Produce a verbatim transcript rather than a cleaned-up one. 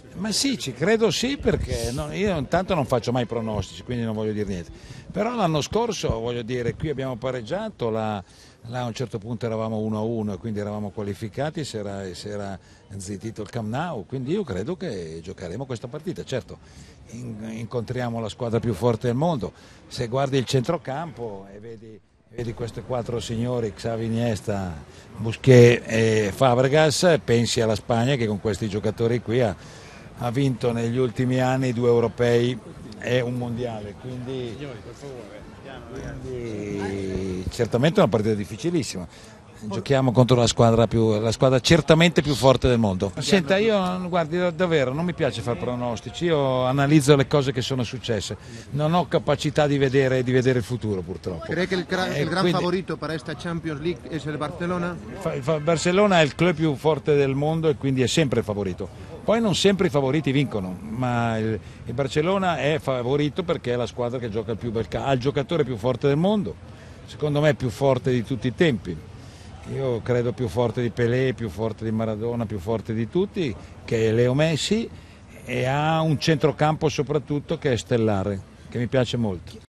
Ma sì, ci credo sì, perché no, io intanto non faccio mai pronostici, quindi non voglio dire niente. Però l'anno scorso, voglio dire, qui abbiamo pareggiato, là, là a un certo punto eravamo uno a uno e quindi eravamo qualificati, si era, si era zittito il Camp Nou, quindi io credo che giocheremo questa partita. Certo, in, incontriamo la squadra più forte del mondo, se guardi il centrocampo e vedi... Vedi questi quattro signori, Xavi, Iniesta, Busquets e Fabregas, pensi alla Spagna che con questi giocatori qui ha, ha vinto negli ultimi anni due europei e un mondiale, quindi, quindi certamente è una partita difficilissima. Giochiamo contro la squadra, più, la squadra certamente più forte del mondo. Senta, io guardi, davvero non mi piace fare pronostici, io analizzo le cose che sono successe, non ho capacità di vedere, di vedere il futuro purtroppo. ¿Cree que el, gran, Eh, el gran quindi, favorito para esta Champions League es el Barcelona? Il Barcellona è il club più forte del mondo e quindi è sempre il favorito. Poi non sempre i favoriti vincono, ma il, il Barcellona è favorito perché è la squadra che gioca il più bel calcio, ha il giocatore più forte del mondo, secondo me più forte di tutti i tempi. Io credo più forte di Pelé, più forte di Maradona, più forte di tutti, che è Leo Messi, e ha un centrocampo soprattutto che è stellare, che mi piace molto.